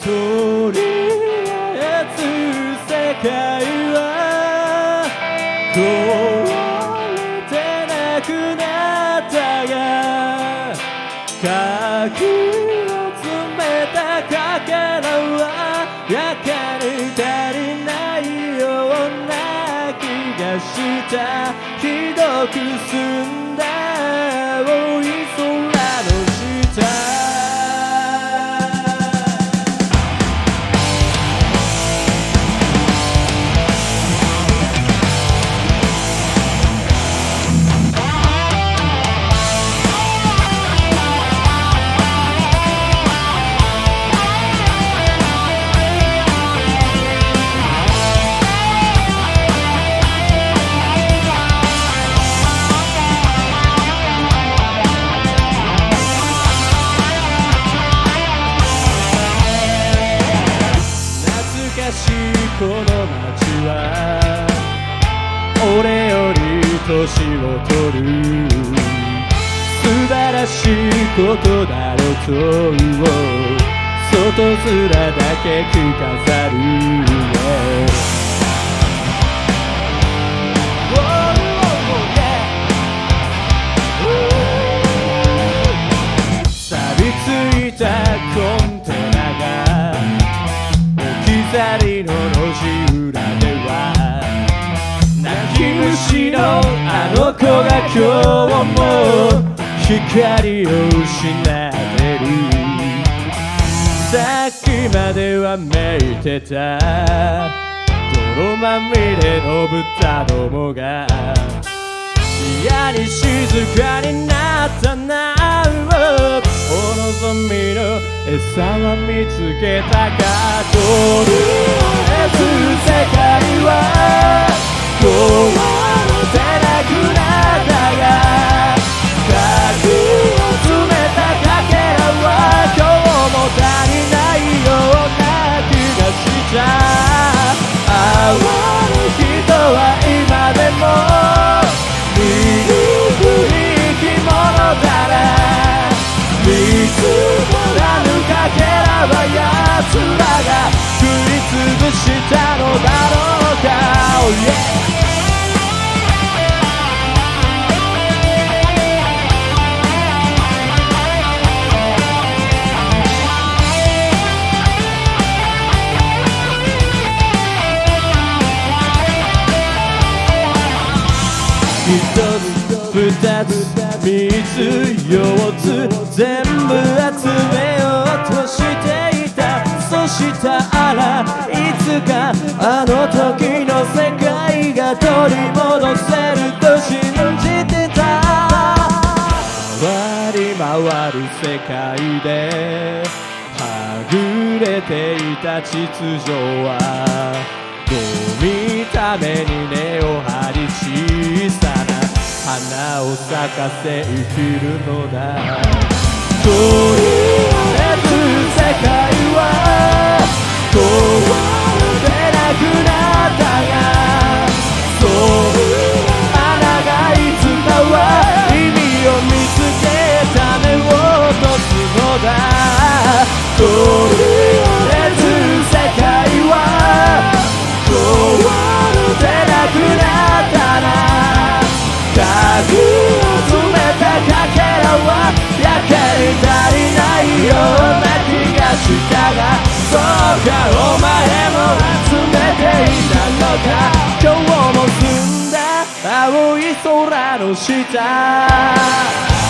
とりあえず世界は壊れてなくなったがかきを詰めたかけらはやかに足りないような気がしたひどく澄んだ青い空の下この街は俺より年を取る素晴らしいことだろうと外面だけ着飾る錆びついたコンテナが置き去りの路地裏では泣き虫のあの子が今日も光を失ってるさっきまではめいてた泥まみれの豚どもが嫌に静かになったなお望みの餌は見つけたかとりあえず世界は壊れてなくなったが鍵を詰めたかけらは今日も足りないような気がした哀れ人は今でも見る生き物だな見つからぬかけらは奴らが食いつぶしたのだろうか、oh yeah.一つ二つ三つ四つ全部集めようとしていたそしたらいつかあの時の世界が取り戻せると信じてた回り回る世界ではぐれていた秩序はゴミために根を張り小さな花を咲かせ生きるのだとりあえず世界は壊れてなくなったがそう穴がいつかは意味を見つけた目を落とすのだとりあえず世界は壊れてなくなったな鍵を詰めたかけらはやけに足りないような気がしたがそうかお前も集めていたのか今日も澄んだ青い空の下